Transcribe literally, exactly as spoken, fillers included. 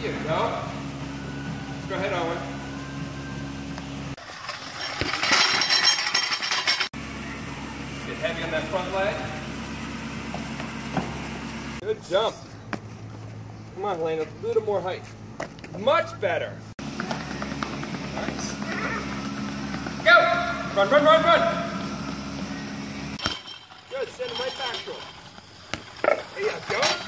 You go. Go ahead, Owen. Get heavy on that front leg. Good jump. Come on, Helena, a little more height. Much better. Nice. Go! Run, run, run, run! Good, send him right back to him. There you go.